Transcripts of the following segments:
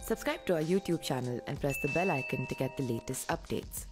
Subscribe to our YouTube channel and press the bell icon to get the latest updates.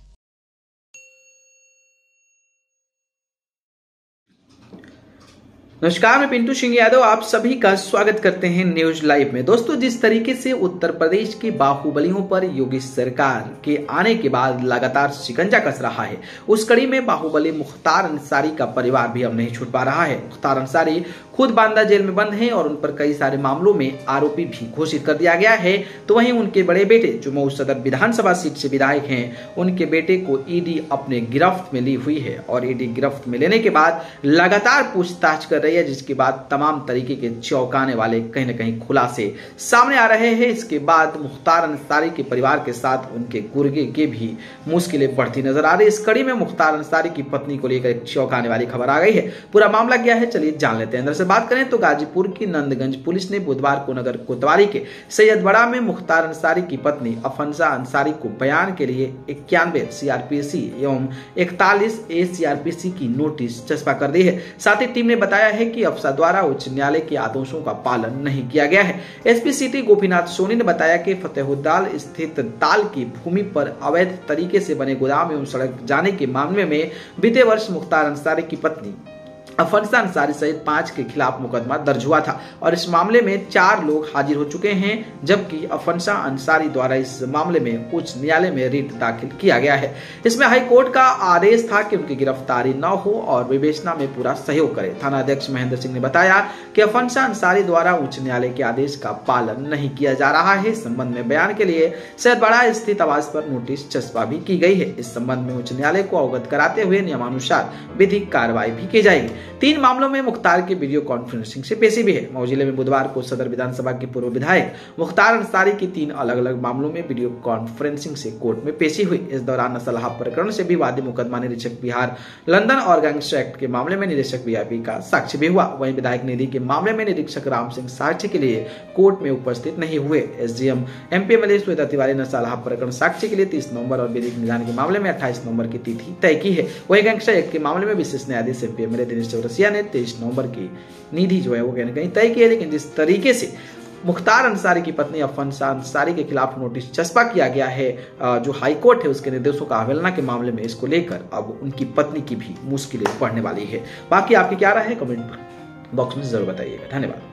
नमस्कार, मैं पिंटू सिंह यादव आप सभी का स्वागत करते हैं न्यूज लाइव में। दोस्तों, जिस तरीके से उत्तर प्रदेश के बाहुबलियों पर योगी सरकार के आने के बाद लगातार शिकंजा कस रहा है, उस कड़ी में बाहुबली मुख्तार अंसारी का परिवार भी अब नहीं छूट पा रहा है। मुख्तार अंसारी खुद बांदा जेल में बंद हैं और उन पर कई सारे मामलों में आरोपी भी घोषित कर दिया गया है। तो वहीं उनके बड़े बेटे जो मऊ सदर विधानसभा सीट से विधायक हैं, उनके बेटे को ईडी अपने गिरफ्त में ली हुई है और ईडी गिरफ्त में लेने के बाद लगातार पूछताछ कर रही है, जिसके बाद तमाम तरीके के चौंकाने वाले कहीं न कहीं खुलासे सामने आ रहे हैं। इसके बाद मुख्तार अंसारी के परिवार के साथ उनके गुर्गे के भी मुश्किलें बढ़ती नजर आ रही है। इस कड़ी में मुख्तार अंसारी की पत्नी को लेकर एक चौंकाने वाली खबर आ गई है। पूरा मामला क्या है, चलिए जान लेते हैं। अंदर से बात करें तो गाजीपुर की नंदगंज पुलिस ने बुधवार को नगर कोतवाली के सैयदबड़ा में मुख्तार अंसारी की पत्नी अफंसा अंसारी को बयान के लिए 91 सीआरपीसी एवं 41 ए सीआरपीसी की नोटिस चस्पा कर दी है। साथ ही टीम ने बताया है कि अफसा द्वारा उच्च न्यायालय के आदेशों का पालन नहीं किया गया है। एसपी सिटी गोपीनाथ सोनी ने बताया कि फतेहुद्दाल स्थित ताल की भूमि पर अवैध तरीके से बने गोदाम एवं सड़क जाने के मामले में बीते वर्ष मुख्तार अंसारी की पत्नी अफंसा अंसारी सहित 5 के खिलाफ मुकदमा दर्ज हुआ था और इस मामले में 4 लोग हाजिर हो चुके हैं, जबकि अफंसा अंसारी द्वारा इस मामले में उच्च न्यायालय में रिट दाखिल किया गया है। इसमें हाईकोर्ट का आदेश था कि उनकी गिरफ्तारी न हो और विवेचना में पूरा सहयोग करे। थाना अध्यक्ष महेंद्र सिंह ने बताया कि अफंसा अंसारी द्वारा उच्च न्यायालय के आदेश का पालन नहीं किया जा रहा है। इस संबंध में बयान के लिए सैयदबड़ा स्थित आवास पर नोटिस चस्पा भी की गई है। इस संबंध में उच्च न्यायालय को अवगत कराते हुए नियमानुसार विधिक कार्रवाई भी की जाएगी। 3 मामलों में मुख्तार की वीडियो कॉन्फ्रेंसिंग से पेशी भी है। मऊ जिले में बुधवार को सदर विधानसभा के पूर्व विधायक मुख्तार अंसारी की 3 अलग अलग मामलों में वीडियो कॉन्फ्रेंसिंग से कोर्ट में पेशी हुई। इस दौरान नस्लहा प्रकरण से भी वादी मुकदमा निरीक्षक बिहार लंदन और गैंगस्टर एक्ट के मामले में निरीक्षक वीआईपी का साक्ष्य भी हुआ। वहीं विधायक निधि के मामले में निरीक्षक राम सिंह साक्ष्य के लिए कोर्ट में उपस्थित नहीं हुए। एसडीएम एमपीएमएलए श्वेता तिवारी ने नस्लहा प्रकरण साक्ष्य के लिए 30 नवंबर और विधिक निदान के मामले में 28 नवंबर की तिथि तय की है। वहीं गैंगस्टर एक्ट के मामले में विशेष न्यायाधीश एमपीएमएलए दिनेश चौरसिया ने 23 नवंबर की निधि जो है वो कहीं कहीं तय की है। लेकिन जिस तरीके से मुख्तार अंसारी की पत्नी अफंसा अंसारी के खिलाफ नोटिस चस्पा किया गया है, जो हाईकोर्ट है उसके निर्देशों का अवहेलना के मामले में, इसको लेकर अब उनकी पत्नी की भी मुश्किलें बढ़ने वाली है। बाकी आपकी क्या राय है, कमेंट बॉक्स में जरूर बताइएगा। धन्यवाद।